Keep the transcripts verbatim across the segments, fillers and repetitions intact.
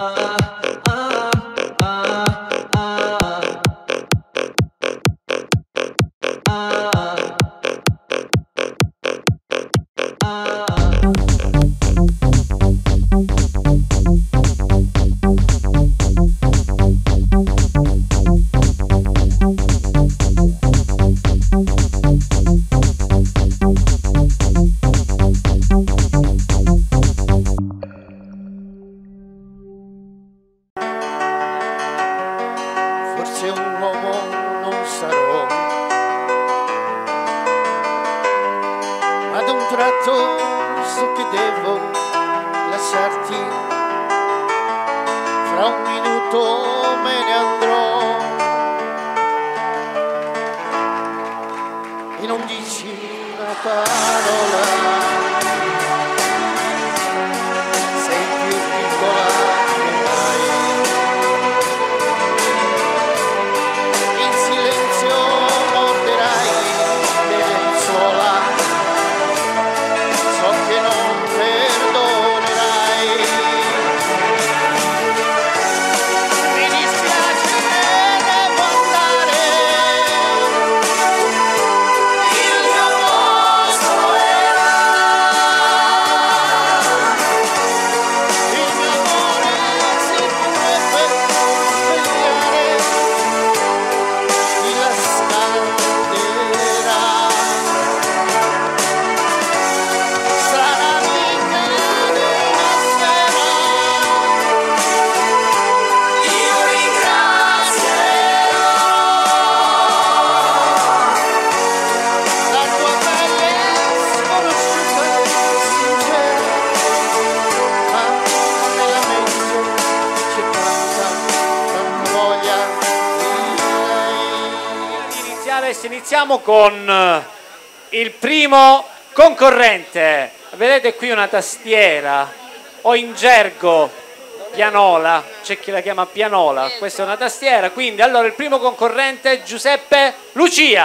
Iniziamo con il primo concorrente. Vedete qui una tastiera, o in gergo pianola, c'è chi la chiama pianola, questa è una tastiera. Quindi allora il primo concorrente è Giuseppe Lucia.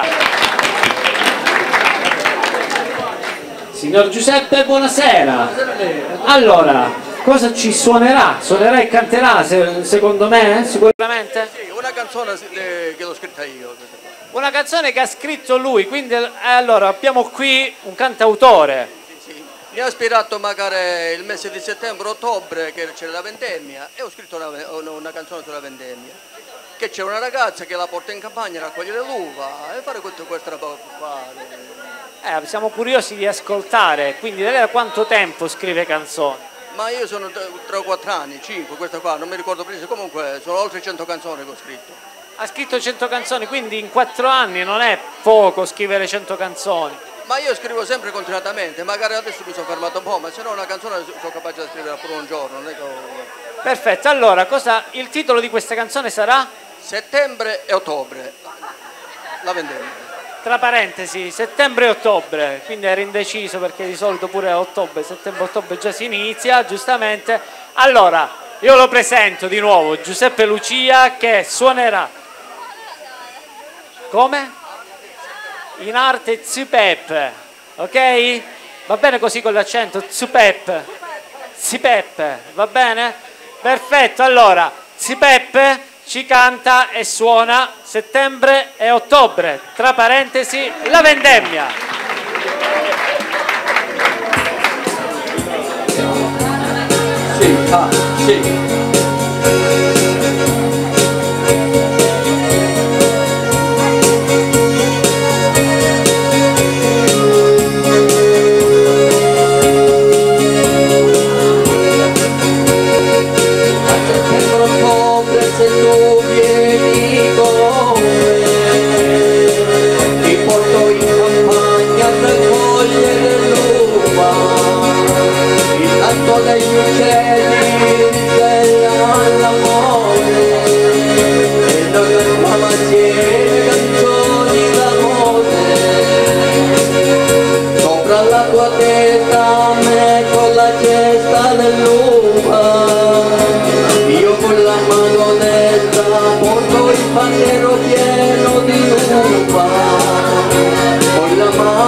Signor Giuseppe, buonasera. Allora, cosa ci suonerà? Suonerà e canterà, secondo me, sicuramente? Sì, una canzone che l'ho scritta io. Una canzone che ha scritto lui, quindi allora abbiamo qui un cantautore. Sì, sì. Mi ha ispirato magari il mese di settembre-ottobre che c'era la vendemmia e ho scritto una, una canzone sulla vendemmia. Che c'è una ragazza che la porta in campagna a raccogliere l'uva e fare questo questa roba qua. Eh, siamo curiosi di ascoltare, quindi lei da quanto tempo scrive canzoni? Ma io sono tre o quattro anni, cinque, questa qua, non mi ricordo preciso, comunque sono oltre cento canzoni che ho scritto. Ha scritto cento canzoni, quindi in quattro anni non è poco scrivere cento canzoni. Ma io scrivo sempre continuamente, magari adesso mi sono fermato un po', ma se no una canzone sono capace di scrivere per un giorno. Non è che... Perfetto, allora cosa, il titolo di questa canzone sarà? Settembre e ottobre, la vendemmia. Tra parentesi, settembre e ottobre, quindi era indeciso perché di solito pure a ottobre, settembre-ottobre già si inizia, giustamente. Allora, io lo presento di nuovo, Giuseppe Lucia, che suonerà. Come? In arte Zupep, ok? Va bene così con l'accento? Zupep, Zupep, va bene? Perfetto, allora, Zupep ci canta e suona settembre e ottobre, tra parentesi, la vendemmia. Sì, ah, sì.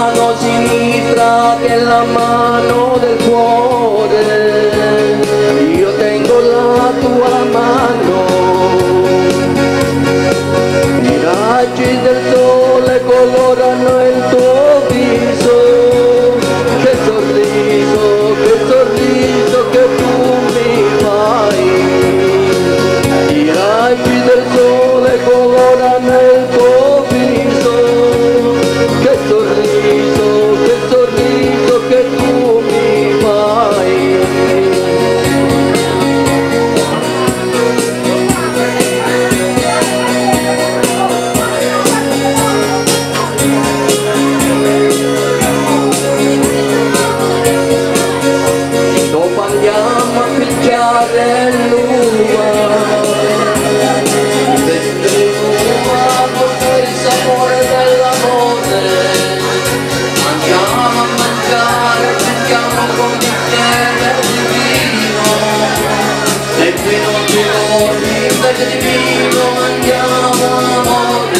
Che la mano del cuore andiamo a pigiare l'uva, mentre l'uva porta il sapore dell'amore, andiamo a mangiare, prendiamo con bicchiere di vino, e qui non ti vuoi, invece di vino mangiamo amore.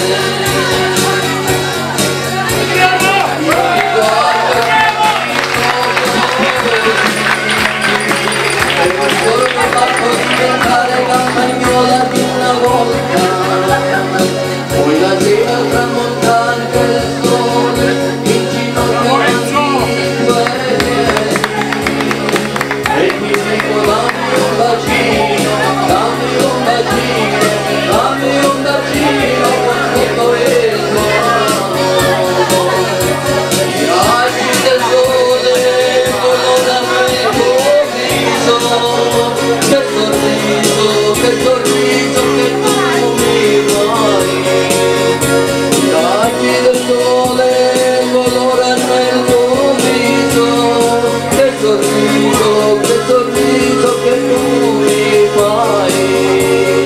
Diventare campagnola di una volta, poi la sera tramontante del sole in ginocchio antico e ti dico dammi un bacino, dammi un bacino, dammi un bacino con tutto il tuo i raggi del sole colorano il tuo viso, che sorriso, che sorriso che tu mi fai, i raggi del sole colorano il tuo viso, che sorriso, che sorriso che tu mi fai.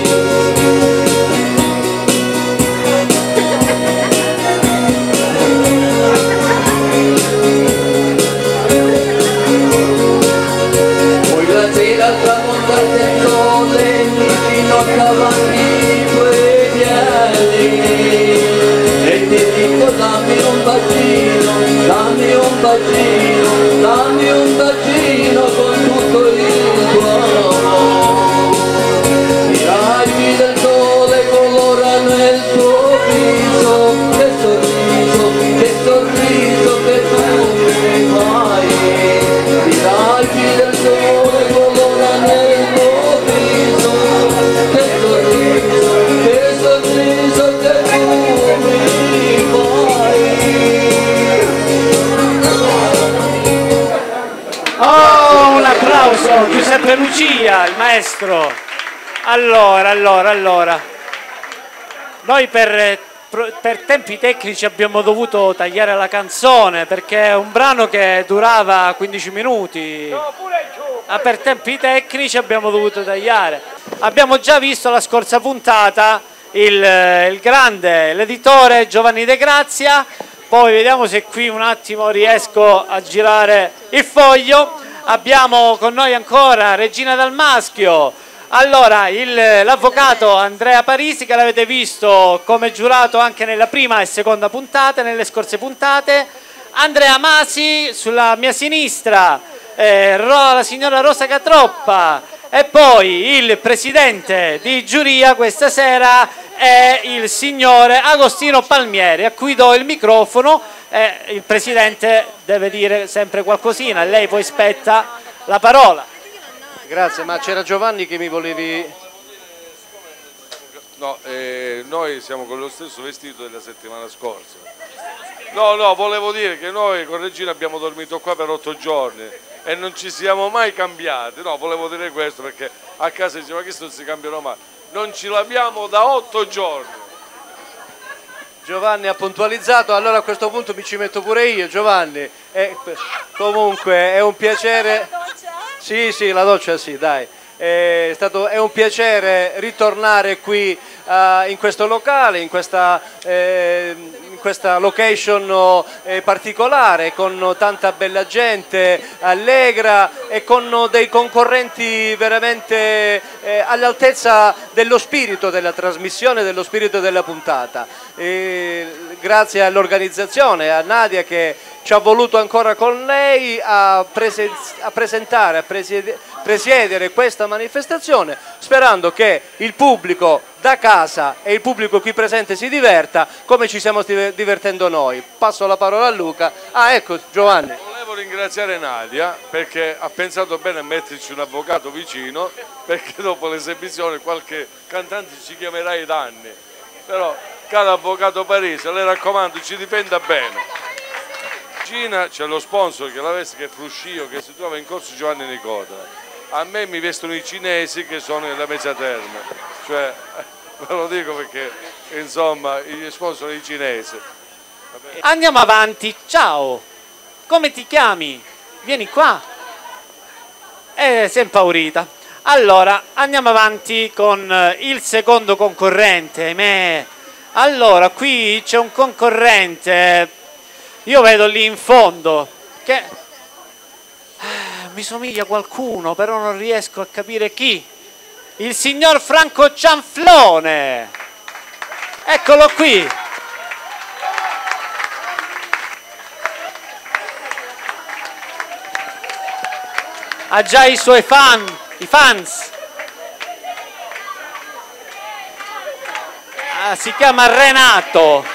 Poi la sera tramontante il sole mi ginocchiavano i tuoi piedi e ti dico dammi un bacino, dammi un bacino, dammi un bacino con tutto il tuo amore. I raggi del sole colorano il tuo viso, che sorriso, che sorriso che tu mi fai. I raggi del sole colorano il tuo viso, che sorriso, che sorriso che tu mi fai. Oh, un applauso, Giuseppe Lucia, il maestro. Allora, allora, allora. Noi per, per tempi tecnici abbiamo dovuto tagliare la canzone perché è un brano che durava quindici minuti. Ma per tempi tecnici abbiamo dovuto tagliare. Abbiamo già visto la scorsa puntata il, il grande, l'editore Giovanni De Grazia. Poi vediamo se qui un attimo riesco a girare il foglio. Abbiamo con noi ancora Regina Dalmaschio. Allora, l'avvocato Andrea Parisi, che l'avete visto come giurato anche nella prima e seconda puntata, nelle scorse puntate. Andrea Masi sulla mia sinistra, eh, la signora Rosa Catroppa e poi il presidente di giuria questa sera è il signore Agostino Palmieri, a cui do il microfono. Eh, il presidente deve dire sempre qualcosina, a lei poi spetta la parola. Grazie, ma c'era Giovanni che mi volevi... No, eh, noi siamo con lo stesso vestito della settimana scorsa. No, no, volevo dire che noi con Regina abbiamo dormito qua per otto giorni e non ci siamo mai cambiati. No, volevo dire questo perché a casa diceva che non si cambiano mai. Non ci laviamo da otto giorni. Giovanni ha puntualizzato, allora a questo punto mi ci metto pure io, Giovanni. E, comunque è un piacere... Sì, sì, la doccia sì, dai. È, stato, è un piacere ritornare qui uh, in questo locale, in questa, eh, in questa location eh, particolare, con tanta bella gente, allegra e con dei concorrenti veramente eh, all'altezza dello spirito della trasmissione, dello spirito della puntata. E, grazie all'organizzazione, a Nadia che ci ha voluto ancora con lei a, presen a presentare, a presied presiedere questa manifestazione, sperando che il pubblico da casa e il pubblico qui presente si diverta come ci stiamo divertendo noi. Passo la parola a Luca. Ah, ecco Giovanni. Volevo ringraziare Nadia perché ha pensato bene a metterci un avvocato vicino, perché dopo l'esibizione qualche cantante ci chiamerà ai danni. Però, caro avvocato Parisi, le raccomando, ci difenda bene. Gina c'è lo sponsor che la veste, che è Fruscio, che si trova in corso Giovanni Nicota. A me mi vestono i cinesi che sono nella Mezza Terme, cioè ve lo dico perché insomma gli sponsor sono i cinesi. Andiamo avanti, ciao, come ti chiami? Vieni qua. Eh, si è impaurita. Allora, andiamo avanti con il secondo concorrente, ahimè. Allora, qui c'è un concorrente, io vedo lì in fondo, che eh, mi somiglia a qualcuno, però non riesco a capire chi. Il signor Franco Cianflone. Eccolo qui. Ha già i suoi fan, i fans. Ah, si chiama Renato.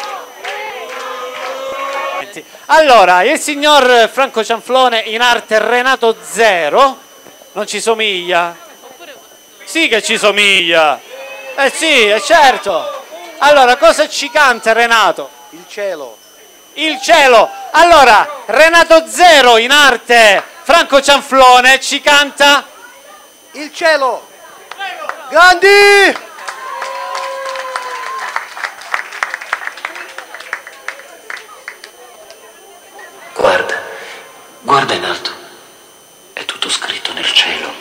Allora, il signor Franco Cianflone, in arte Renato Zero, non ci somiglia? Sì che ci somiglia. Eh sì, è certo. Allora, cosa ci canta Renato? Il cielo. Il cielo. Allora, Renato Zero, in arte Franco Cianflone, ci canta Il cielo. Grandi! Guarda, guarda in alto, è tutto scritto nel cielo.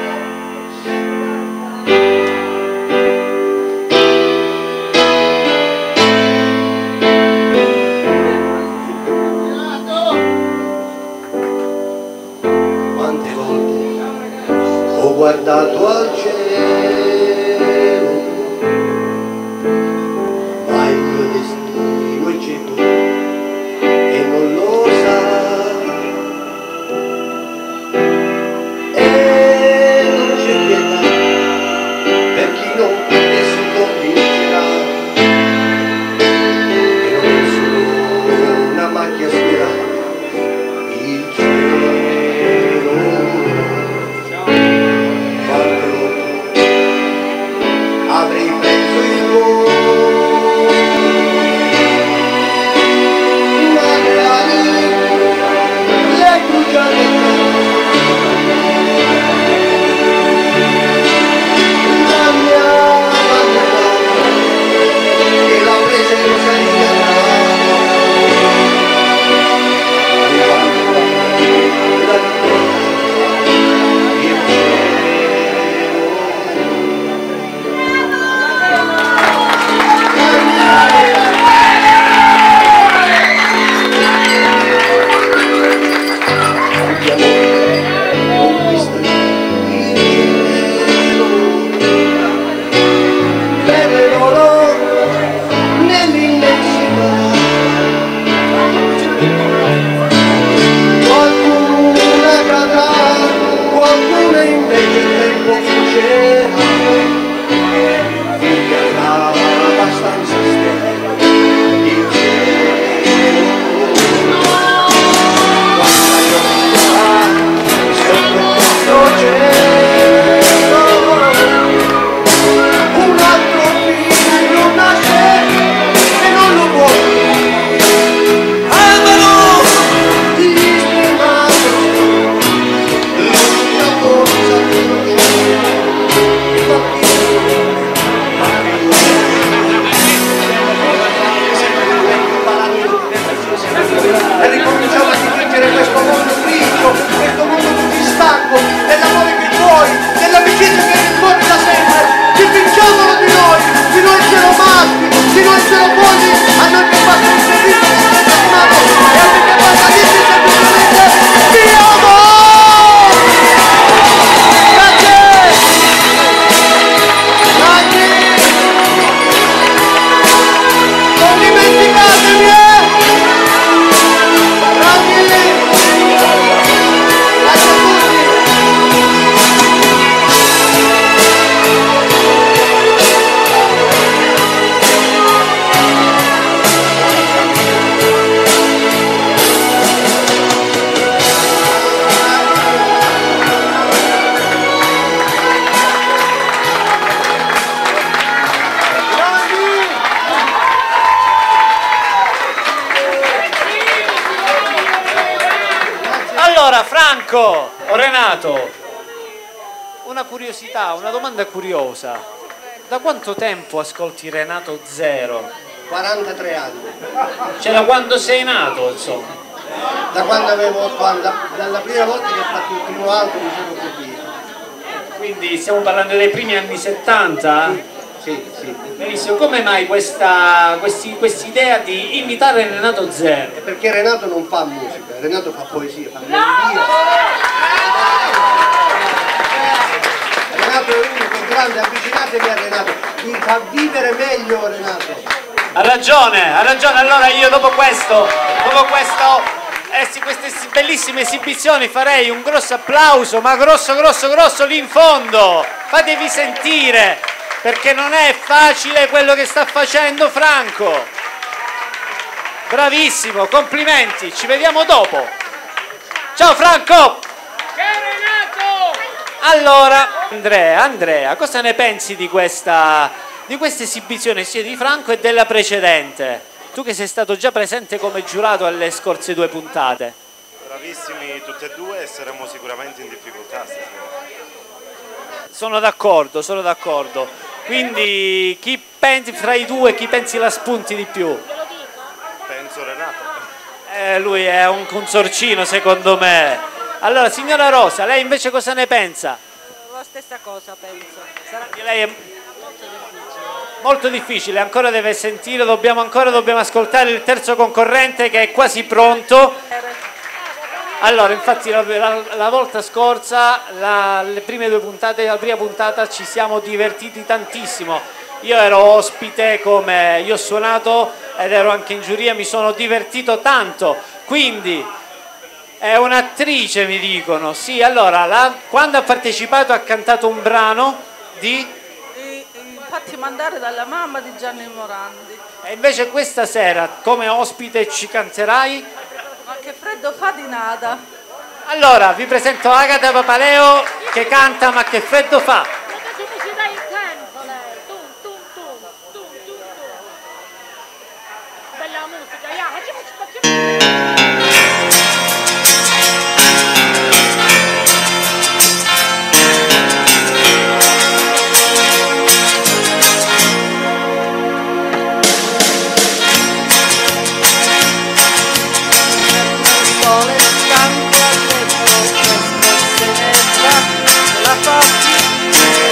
Quante volte ho guardato al cielo, ma il mio destino è cieco e non lo sa, e non c'è pietà per chi non ne si convincerà, che non è solo una macchia sfera, il cielo. Quante volte avrei preso il volo, magari le bruciate la mia bandiera e la presenza di Dio la il e ricominciamo a dipingere questo mondo grigio, questo mondo così stanco, dell'amore che vuoi, dell'amicizia che ricordi da sempre. Dipingiamolo di noi, di noi xenomaschi, di noi xenofoni, a noi che fanno il servizio che siete animato e a me che fanno dirci semplicemente vi amo! Grazie! Grazie! Non dimenticatevi, eh! Allora, Franco o Renato, una curiosità, una domanda curiosa. Da quanto tempo ascolti Renato Zero? quarantatré anni. Cioè da quando sei nato, insomma. da quando avevo, quando, dalla prima volta che ho fatto il primo album mi sono capito. Quindi stiamo parlando dei primi anni settanta? Sì, sì. Benissimo, come mai questa idea di imitare Renato Zero? Perché Renato non fa musica, Renato fa poesia, fa melodia. Renato è unico, grande, avvicinatevi a Renato, vi fa vivere meglio Renato. Ha ragione, ha ragione, allora io dopo questo, dopo questo, eh sì, queste bellissime esibizioni farei un grosso applauso, ma grosso, grosso, grosso lì in fondo, fatevi sentire, perché non è facile quello che sta facendo Franco. Bravissimo, complimenti, ci vediamo dopo. Ciao Franco! Ciao Renato! Allora, Andrea, Andrea, cosa ne pensi di questa, di questa esibizione sia di Franco e della precedente? Tu che sei stato già presente come giurato alle scorse due puntate. Bravissimi tutti e due e saremo sicuramente in difficoltà stasera. Sono d'accordo, sono d'accordo. Quindi chi pensi fra i due, chi pensi la spunti di più? Penso Renato. Eh, lui è un consorcino secondo me. Allora signora Rosa, lei invece cosa ne pensa? La stessa cosa penso. Sarà Lei è molto difficile. molto difficile, ancora deve sentire, dobbiamo ancora dobbiamo ascoltare il terzo concorrente che è quasi pronto. Allora, infatti la, la, la volta scorsa, la, le prime due puntate, la prima puntata ci siamo divertiti tantissimo. Io ero ospite, come io ho suonato ed ero anche in giuria, mi sono divertito tanto. Quindi è un'attrice, mi dicono. Sì, allora, la, quando ha partecipato ha cantato un brano di... E, infatti mandare dalla mamma di Gianni Morandi. E invece questa sera, come ospite, ci canterai? Ma che freddo fa di nada. Allora, vi presento Agata Papaleo che canta Ma che freddo fa. Bella musica, yeah, facciamo, facciamo. La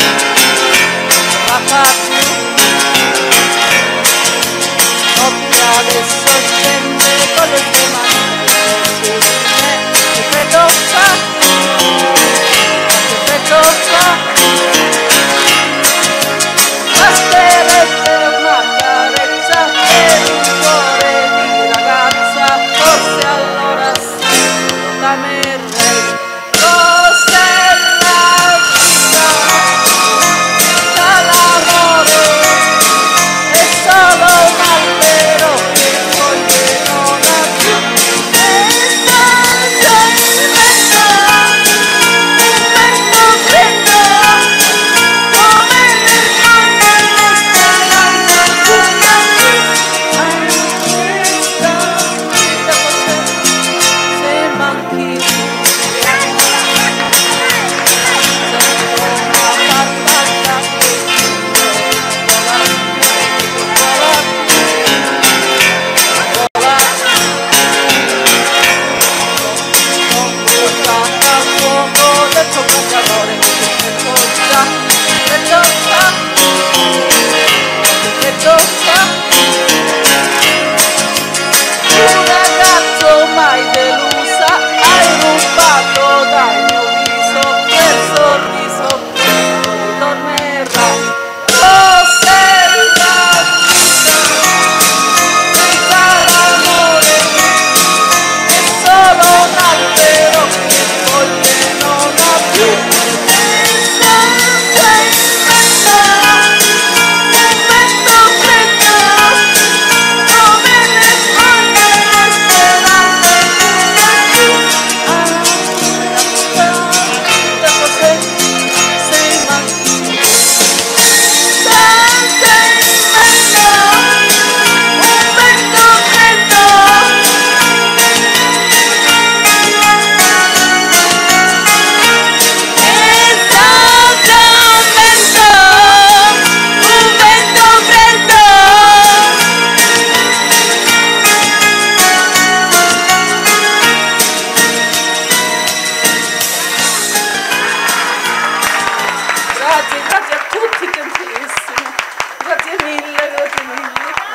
Grazie gentilissimo. Grazie mille, grazie mille.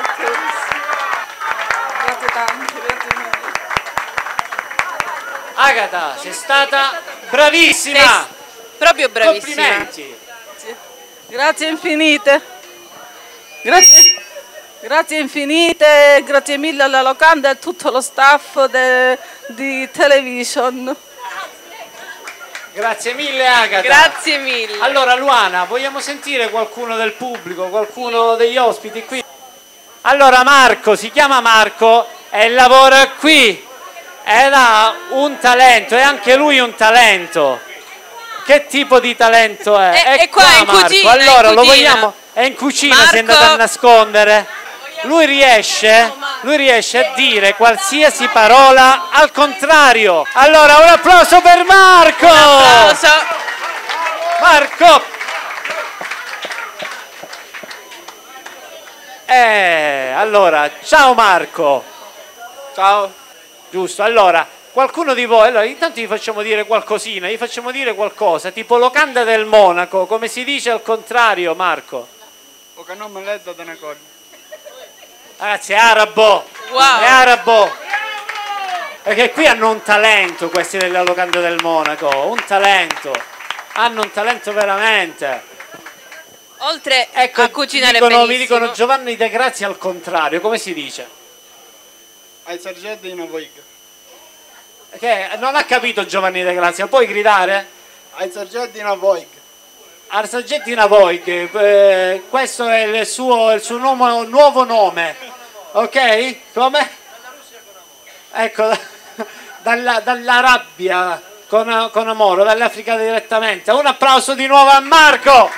Grazie tanto, grazie mille. Agata, sei stata bravissima. Sei proprio bravissima. Complimenti. Grazie, grazie infinite. Grazie. Grazie infinite, grazie mille alla locanda e a tutto lo staff de, di Television. Grazie mille Agata. Grazie mille. Allora Luana, vogliamo sentire qualcuno del pubblico, qualcuno degli ospiti qui? Allora Marco, si chiama Marco e lavora qui ed ha un talento, è anche lui un talento. Che tipo di talento è? È, è, è qua, in Marco. cucina, allora in lo cucina. vogliamo? È in cucina, Marco. si è andato a nascondere. Lui riesce, lui riesce a dire qualsiasi parola al contrario. Allora un applauso per Marco! Un applauso. Marco! Eh, allora, ciao Marco! Ciao. Giusto, allora, qualcuno di voi, allora intanto gli facciamo dire qualcosina, gli facciamo dire qualcosa, tipo locanda del Monaco, come si dice al contrario Marco? O che non me l'è dato una cosa. Ragazzi, è arabo! Wow. È arabo! Perché qui hanno un talento questi della locanda del Monaco, un talento! Hanno un talento veramente! Oltre Ecco, a cucinare mi dicono, mi benissimo. dicono Giovanni De Grazia al contrario, come si dice? Ai sargenti in Avoig. Che non ha capito Giovanni De Grazia, puoi gridare? Ai sargenti in Avoig. Argentina Voig, eh, questo è il suo, il suo nuovo, nuovo nome, ok? Come? Ecco, dalla, dall'Arabia con, con amore, dall'Africa direttamente. Un applauso di nuovo a Marco!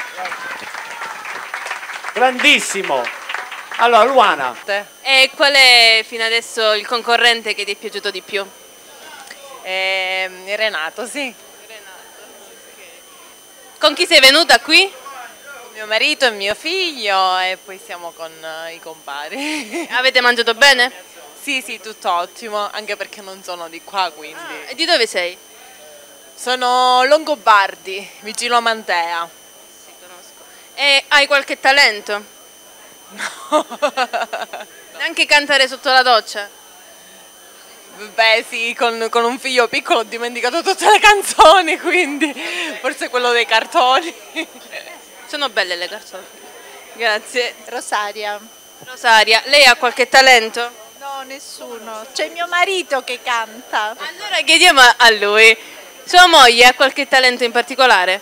Grandissimo! Allora, Luana. E qual è fino adesso il concorrente che ti è piaciuto di più? Eh, Renato, sì. Con chi sei venuta qui? Con mio marito e mio figlio e poi siamo con uh, i compari. Avete mangiato bene? Sì, sì, tutto ottimo, anche perché non sono di qua, quindi. Ah, e di dove sei? Sono Longobardi, vicino a Mantea. Sì, conosco. E hai qualche talento? No. Neanche cantare sotto la doccia? Beh sì, con, con un figlio piccolo ho dimenticato tutte le canzoni, quindi forse quello dei cartoni. Sono belle le canzoni. Grazie. Rosaria. Rosaria, lei ha qualche talento? No, nessuno. C'è mio marito che canta. Allora chiediamo a lui. Sua moglie ha qualche talento in particolare?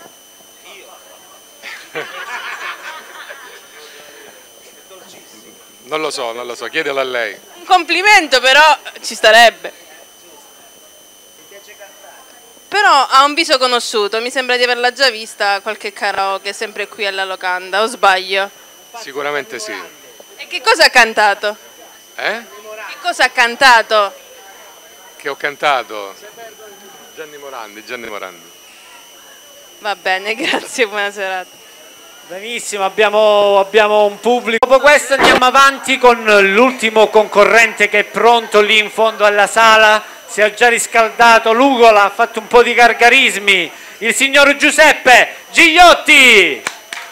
Non lo so, non lo so, chiedelo a lei. Un complimento però ci starebbe. Però ha un viso conosciuto, mi sembra di averla già vista a qualche karaoke, sempre qui alla locanda, o sbaglio? Sicuramente sì. E che cosa ha cantato? Eh? Che cosa ha cantato? Che ho cantato? Gianni Morandi, Gianni Morandi. Va bene, grazie, buona serata. Benissimo, abbiamo, abbiamo un pubblico. Dopo questo andiamo avanti con l'ultimo concorrente che è pronto lì in fondo alla sala. Si è già riscaldato, l'ugola, ha fatto un po' di gargarismi. Il signor Giuseppe Gigliotti.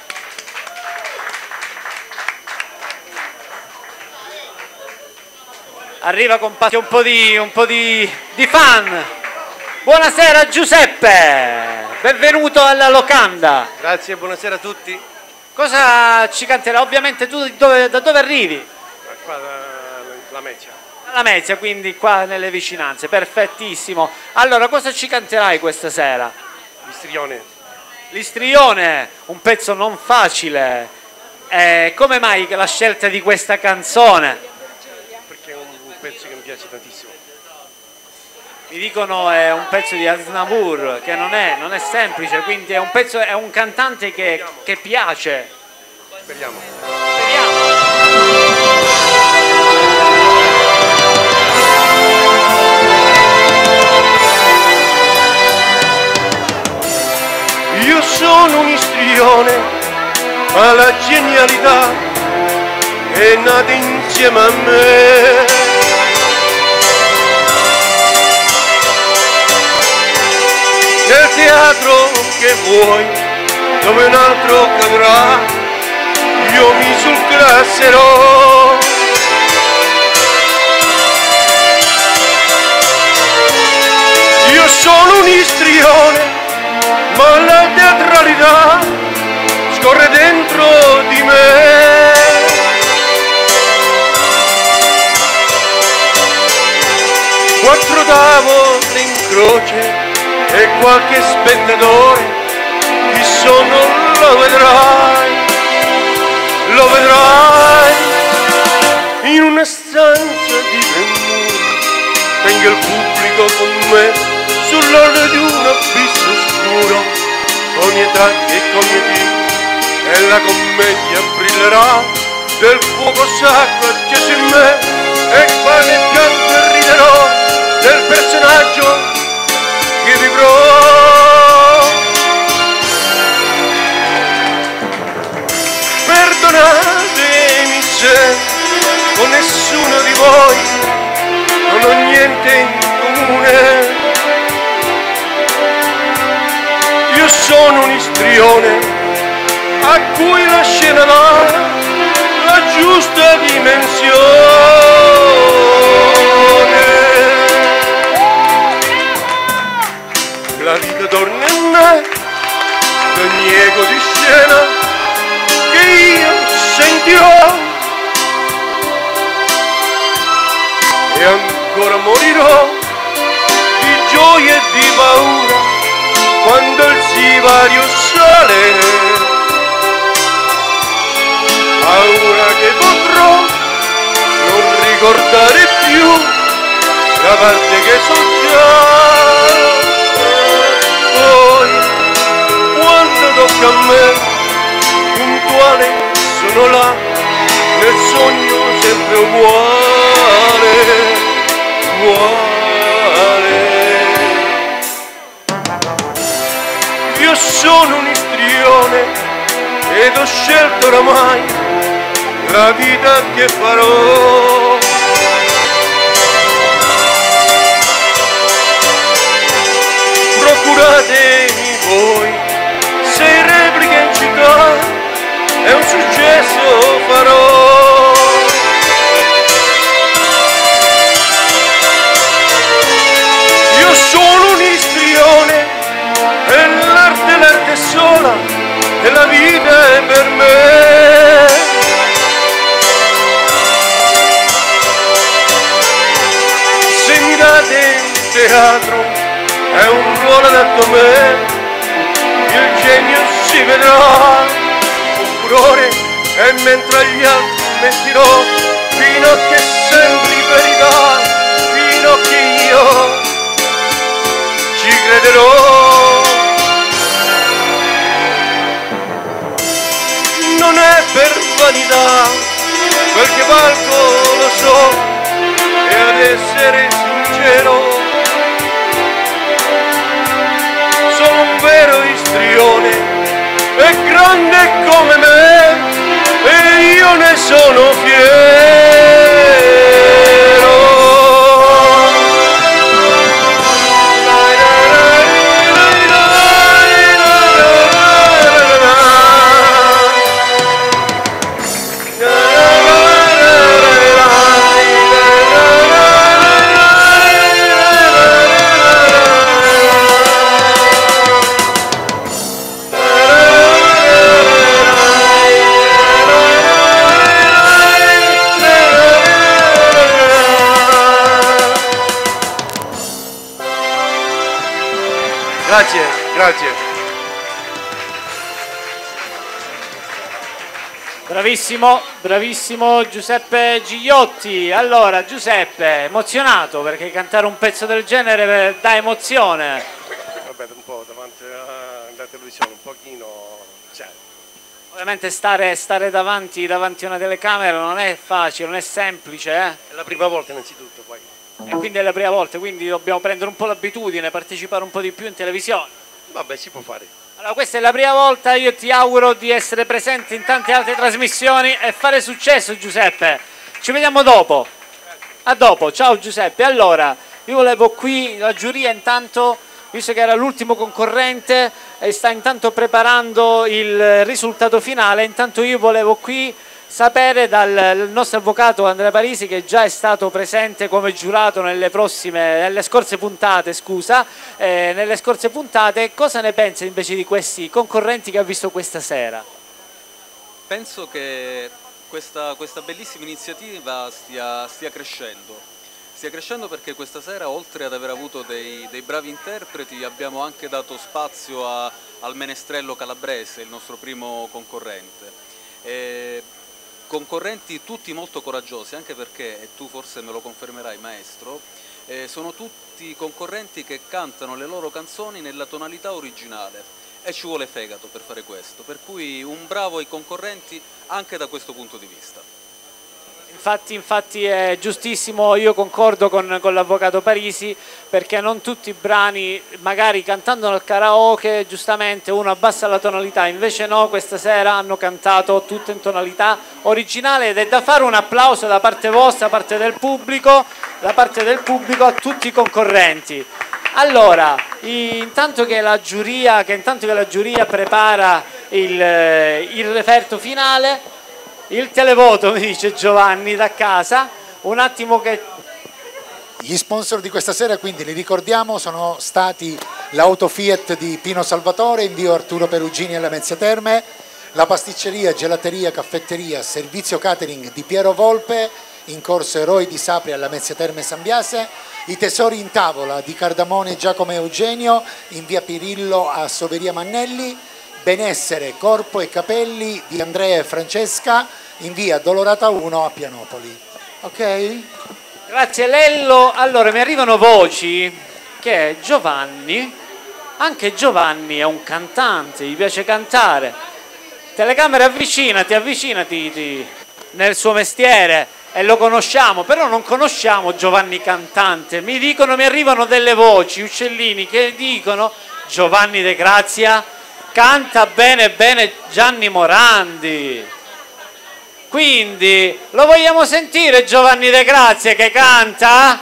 Arriva con un po' di, un po' di, di fan. Buonasera Giuseppe, benvenuto alla locanda. Grazie, buonasera a tutti. Cosa ci canterà? Ovviamente tu dove, da dove arrivi? Qua da La Meccia. Alla Mezia, quindi qua nelle vicinanze, perfettissimo. Allora, cosa ci canterai questa sera? L'istrione. L'istrione, un pezzo non facile. Eh, come mai la scelta di questa canzone? Perché è un pezzo che mi piace tantissimo. Mi dicono è un pezzo di Aznavour, che non è, non è semplice, quindi è un pezzo, è un cantante che, che piace. Speriamo. Io sono un istrione alla genialità, è nata insieme a me. Nel teatro che vuoi dove un altro cadrà, io mi surclasserò. Io sono un istrione, ma la teatralità scorre dentro di me. Quattro tavole in croce e qualche spettatore, chi sono lo vedrai, lo vedrai. In una stanza di premura tengo il pubblico con me sull'orlo di un abisso oscuro, ogni età e cognitivo, e la commedia brillerà del fuoco sacro acceso in me, e qua nel pianto e riderò del personaggio che vivrò. Perdonatemi se con nessuno di voi non ho niente in comune. Io sono un istrione a cui la scena dà la giusta dimensione. La vita torna in me, ogni eco di scena che io sentirò, e ancora morirò di gioia e di paura quando il sipario sale. Paura che potrò non ricordare più la parte che so già. Poi, quando tocca a me, puntuale sono là, nel sogno sempre uguale, uguale. Io sono un istrione ed ho scelto oramai la vita che farò. Procuratemi voi sei repliche in città e un successo farò. Io sono un istrione e l'arte, l'arte è sola e la vita è per me. Se mi date un teatro è un ruolo adatto a me, il genio si vedrà con furore, e mentre agli altri mentirò fino a che sembri verità, fino a che io ci crederò. Non è per vanità, quel che valgo lo so, e ad essere sincero sono un vero istrione, è grande come me e io ne sono fiero. Grazie, grazie. Bravissimo, bravissimo Giuseppe Gigliotti. Allora, Giuseppe, emozionato perché cantare un pezzo del genere dà emozione. Vabbè, un po' davanti alla televisione, un pochino, cioè. Ovviamente stare, stare davanti, davanti a una telecamera non è facile, non è semplice, eh? È la prima volta innanzitutto, poi. E quindi è la prima volta, quindi dobbiamo prendere un po' l'abitudine, partecipare un po' di più in televisione. Vabbè, si può fare. Allora, questa è la prima volta, io ti auguro di essere presente in tante altre trasmissioni e fare successo, Giuseppe. Ci vediamo dopo. A dopo, ciao Giuseppe. Allora, io volevo qui, la giuria intanto visto che era l'ultimo concorrente e sta intanto preparando il risultato finale, intanto io volevo qui sapere dal nostro avvocato Andrea Parisi, che già è stato presente come giurato nelle prossime, nelle scorse puntate, scusa, eh, nelle scorse puntate, cosa ne pensa invece di questi concorrenti che ha visto questa sera? Penso che questa, questa bellissima iniziativa stia, stia crescendo. Stia crescendo perché questa sera, oltre ad aver avuto dei, dei bravi interpreti, abbiamo anche dato spazio a, al Menestrello Calabrese, il nostro primo concorrente. E, concorrenti tutti molto coraggiosi, anche perché, e tu forse me lo confermerai maestro, eh, sono tutti concorrenti che cantano le loro canzoni nella tonalità originale e ci vuole fegato per fare questo, per cui un bravo ai concorrenti anche da questo punto di vista. Infatti, infatti è giustissimo, io concordo con, con l'avvocato Parisi, perché non tutti i brani, magari cantando al karaoke, giustamente uno abbassa la tonalità, invece no, questa sera hanno cantato tutto in tonalità originale ed è da fare un applauso da parte vostra, da parte del pubblico, da parte del pubblico a tutti i concorrenti. Allora, intanto che la giuria, che intanto che la giuria prepara il, il referto finale, il televoto, mi dice Giovanni da casa, un attimo che... Gli sponsor di questa sera, quindi li ricordiamo, sono stati l'auto Fiat di Pino Salvatore in via Arturo Perugini alla Mezzia Terme, la pasticceria, gelateria, caffetteria, servizio catering di Piero Volpe in corso Eroi di Sapri alla Mezzia Terme San Biase, i tesori in tavola di Cardamone Giacomo Eugenio in via Pirillo a Soveria Mannelli, Benessere, Corpo e Capelli di Andrea e Francesca in via Dolorata uno a Pianopoli. Ok? Grazie Lello. Allora mi arrivano voci che Giovanni, anche Giovanni è un cantante, gli piace cantare. Telecamera, avvicinati, avvicinati ti, nel suo mestiere, e lo conosciamo, però non conosciamo Giovanni cantante. Mi dicono, mi arrivano delle voci, uccellini, che dicono Giovanni De Grazia canta bene bene Gianni Morandi, quindi lo vogliamo sentire Giovanni De Grazia che canta?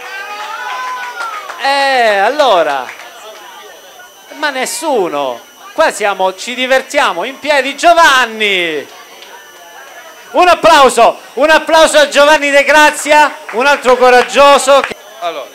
Eh, allora, ma nessuno, qua siamo, ci divertiamo in piedi. Giovanni, un applauso, un applauso a Giovanni De Grazia, un altro coraggioso che... Allora,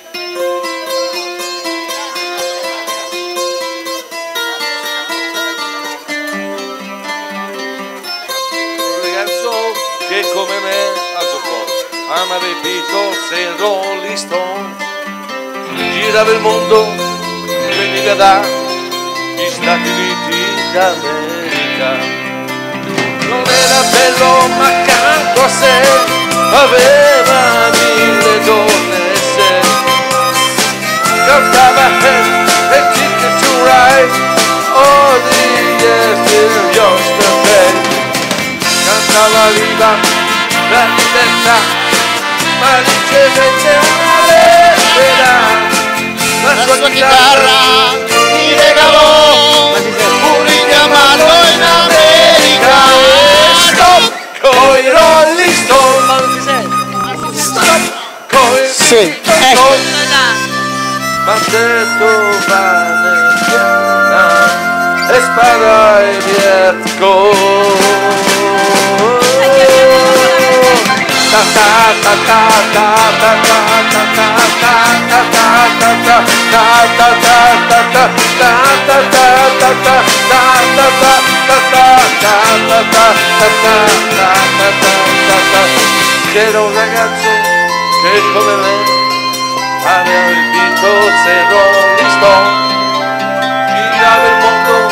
che come me ha giocato, amava i Beatles e il Rolling Stone, girava il mondo, veniva dagli Stati Uniti d'America. Non era bello ma accanto a sé aveva mille donne e sé, cantava e Ticket to Ride, all the years till yesterday. Cantava viva la libertà, ma ricevette una lettera, la sua, sua chitarra mi regalò un richiamarlo in America. Stop coi Rolling Stone, stop coi sì. Rolling Stone, m'ha detto Valentina e spara ai Vietcong. C'era un ragazzo che come me aveva il Beatles e Rolling Stone, girava il mondo,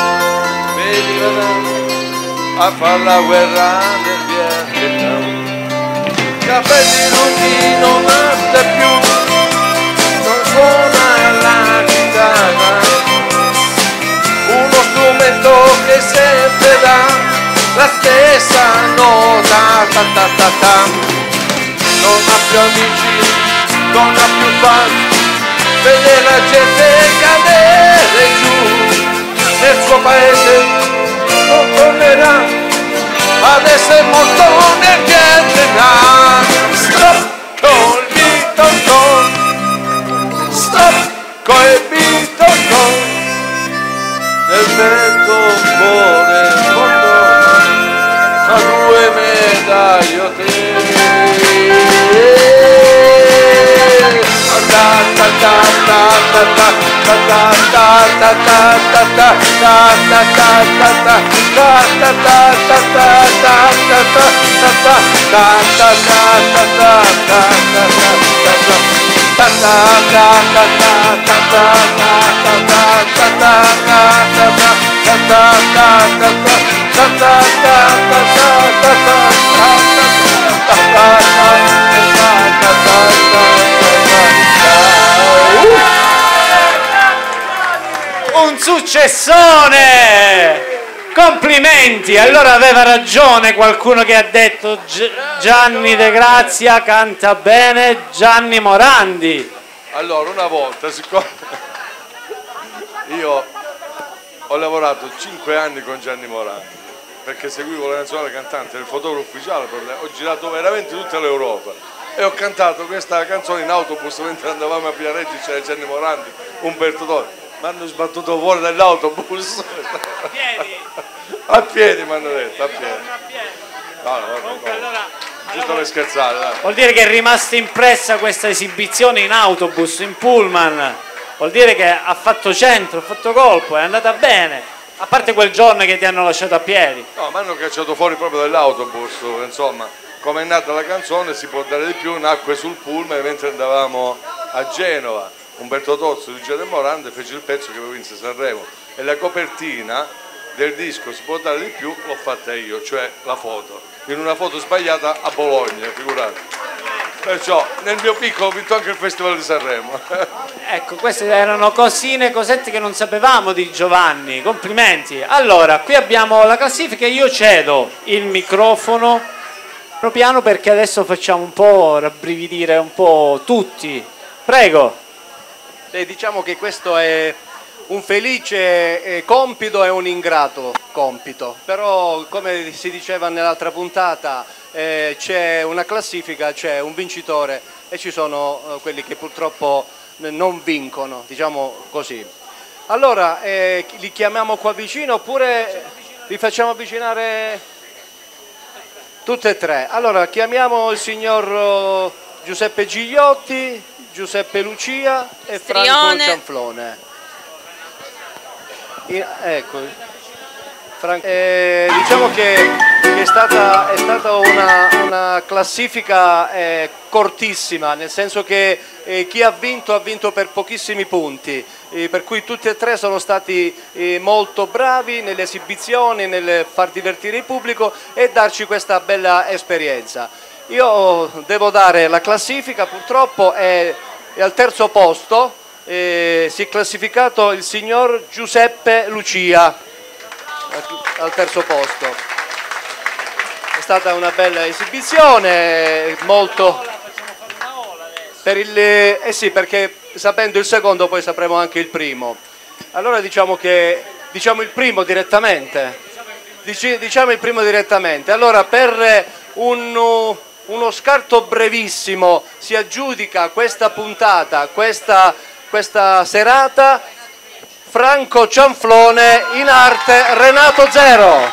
veniva a far la guerra nel Vietnam. Capelli lunghi non arte più, non suona la chitarra, uno strumento che sempre dà la stessa nota, ta ta ta ta. Non ha più amici, non ha più fan, vede la gente cadere giù, nel suo paese non tornerà ad essere morto nel Vietnam. Stop col Beatles, stop col Beatles. voglio Un successone! Complimenti! Allora aveva ragione qualcuno che ha detto Gi- Gianni De Grazia canta bene, Gianni Morandi. Allora, una volta, siccome io ho lavorato cinque anni con Gianni Morandi, perché seguivo la nazionale cantante del fotografo ufficiale per lei, ho girato veramente tutta l'Europa e ho cantato questa canzone in autobus mentre andavamo a Viareggio, c'era Gianni Morandi, Umberto Toni. Mi hanno sbattuto fuori dall'autobus. A piedi? A piedi mi hanno detto, a piedi. No, no, Comunque, no. allora, Giusto per scherzare, dai. Vuol dire che è rimasta impressa questa esibizione in autobus, in pullman. Vuol dire che ha fatto centro, ha fatto colpo, è andata bene. A parte quel giorno che ti hanno lasciato a piedi. No, mi hanno cacciato fuori proprio dall'autobus, insomma. Come è nata la canzone, si può dare di più, nacque sul pullman mentre andavamo a Genova. Umberto Tozzo di Gianni Morandi fece il pezzo che poi vinse Sanremo e la copertina del disco Si può dare di più l'ho fatta io, cioè la foto, in una foto sbagliata a Bologna, figurati. Perciò nel mio piccolo ho vinto anche il Festival di Sanremo. Ecco, queste erano cosine, cosette che non sapevamo di Giovanni, complimenti. Allora, qui abbiamo la classifica e io cedo il microfono piano piano perché adesso facciamo un po' rabbrividire un po' tutti. Prego. Beh, diciamo che questo è un felice eh, compito e un ingrato compito, però come si diceva nell'altra puntata eh, c'è una classifica, c'è un vincitore e ci sono eh, quelli che purtroppo non vincono, diciamo così. Allora, eh, li chiamiamo qua vicino oppure li facciamo avvicinare tutte e tre? Allora, chiamiamo il signor Giuseppe Gigliotti, Giuseppe Lucia e Franco Strione. Cianflone. I- ecco, Fran- eh, diciamo che è stata, è stata una, una classifica eh, cortissima, nel senso che eh, chi ha vinto ha vinto per pochissimi punti, eh, per cui tutti e tre sono stati eh, molto bravi nelle esibizioni, nel far divertire il pubblico e darci questa bella esperienza. Io devo dare la classifica, purtroppo è, è al terzo posto, eh, si è classificato il signor Giuseppe Lucia, al terzo posto. È stata una bella esibizione, molto... Per il, eh sì, perché sapendo il secondo poi sapremo anche il primo. Allora diciamo che diciamo il primo direttamente. Dici, diciamo il primo direttamente. Allora per un... uno scarto brevissimo si aggiudica questa puntata, questa, questa serata, Franco Cianflone, in arte Renato Zero.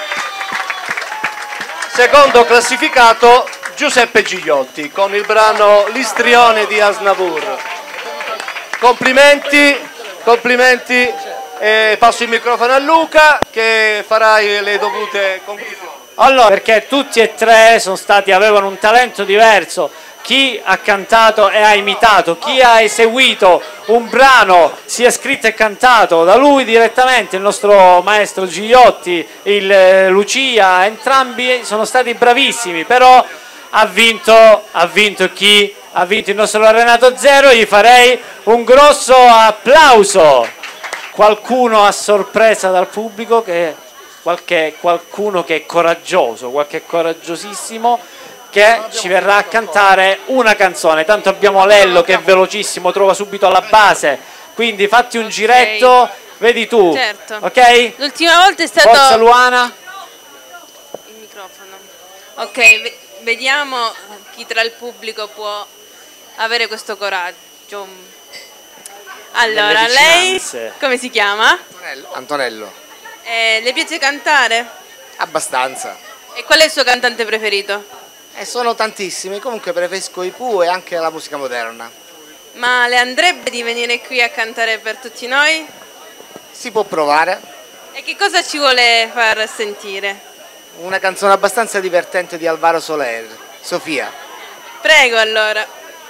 Secondo classificato Giuseppe Gigliotti con il brano L'istrione di Asnavour. Complimenti, complimenti. E passo il microfono a Luca che farà le dovute conclusioni. Allora, perché tutti e tre sono stati, avevano un talento diverso, chi ha cantato e ha imitato, chi ha eseguito un brano, sia scritto e cantato da lui direttamente, il nostro maestro Gigliotti, il eh, Lucia, entrambi sono stati bravissimi, però ha vinto, ha vinto chi? Ha vinto il nostro Renato Zero, gli farei un grosso applauso. Qualcuno a sorpresa dal pubblico che... Qualche, qualcuno che è coraggioso, qualche coraggiosissimo che ci verrà a cantare una canzone. Tanto abbiamo Lello che è velocissimo, trova subito la base, quindi fatti un giretto, okay. Vedi tu, certo. Ok? L'ultima volta è stato... Forza Luana. Il microfono. Ok, ve- vediamo chi tra il pubblico può avere questo coraggio. Allora, lei come si chiama? Antonello. Antonello. Eh, le piace cantare? Abbastanza. E qual è il suo cantante preferito? E sono tantissimi, comunque preferisco i Pooh e anche la musica moderna. Ma le andrebbe di venire qui a cantare per tutti noi? Si può provare. E che cosa ci vuole far sentire? Una canzone abbastanza divertente di Alvaro Soler, Sofia. Prego allora.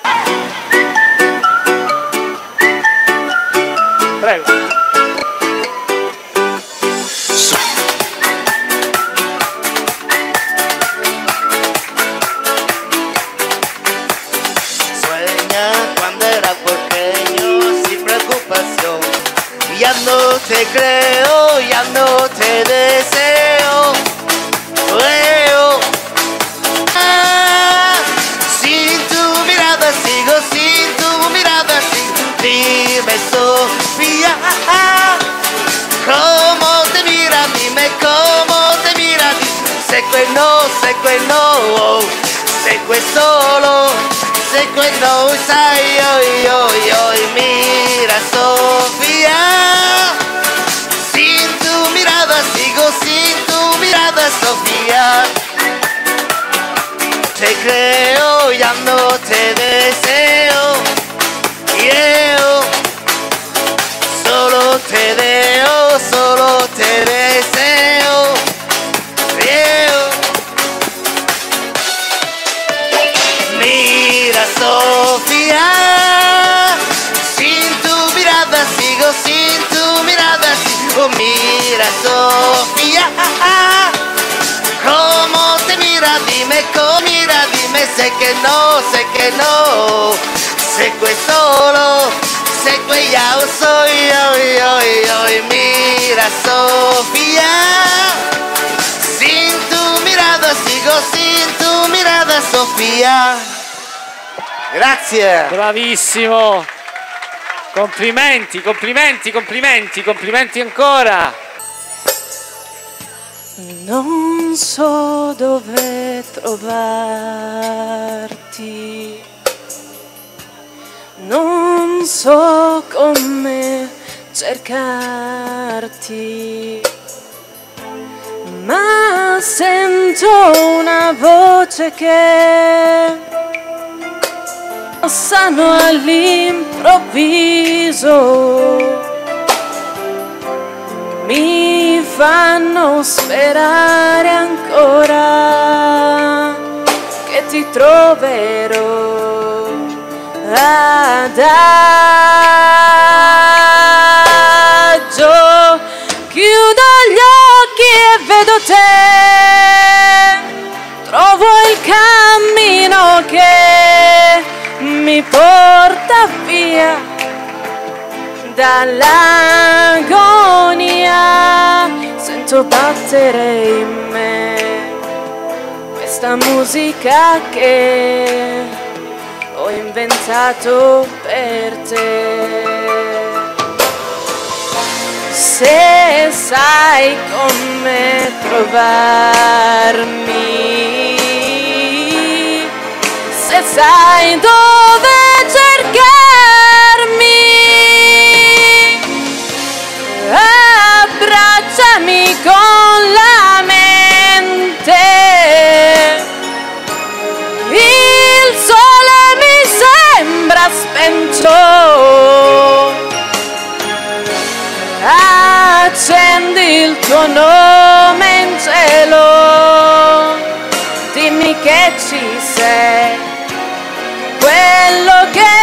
Prego. Ya no te creo, ya no te deseo, creo. Ah, sin tu mirada sigo, sin tu mirada sigo. Dime Sofía, cómo te mira, dime cómo te mira. Sé que no, sé que no, sé que solo, sé que no sai hoy, hoy, hoy. Mira Sofía. Sigo sin tu mirada, Sofía. Te creo, ya no te deseo. Yo solo te veo, solo te deseo. Yo. Mira, Sofía. Sin tu mirada sigo, sin tu mirada sigo. Mira, Sofía, cómo te mira, dime cómo mira, dime, sé que no, sé que no, sé que solo, sé que ya soy, hoy, hoy, hoy. Mira Sofía, sin tu mirada sigo, sin tu mirada Sofía. Grazie. Bravissimo. Complimenti, complimenti, complimenti, complimenti ancora. Non so dove trovarti, non so come cercarti, ma sento una voce che passano all'improvviso, mi fanno sperare ancora che ti troverò adagio. Chiudo gli occhi e vedo te, trovo il cammino che mi porta via dall'agonia. Sento battere in me questa musica che ho inventato per te. Se sai come trovarmi, se sai dove cercarmi, abbracciami con la mente. Il sole mi sembra spento, accendi il tuo nome in cielo, dimmi che ci sei, quello che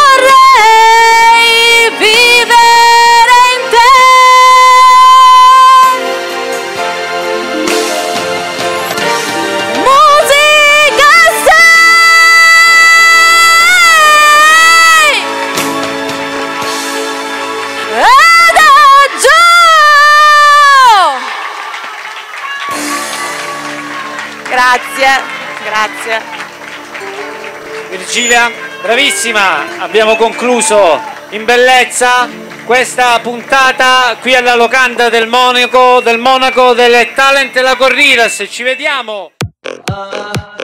vorrei vivere in te. Musica sei, adagio. Grazie, grazie. Virgilia, bravissima, abbiamo concluso in bellezza questa puntata qui alla locanda del Monaco, del Monaco delle Talent e la Corridas. Ci vediamo.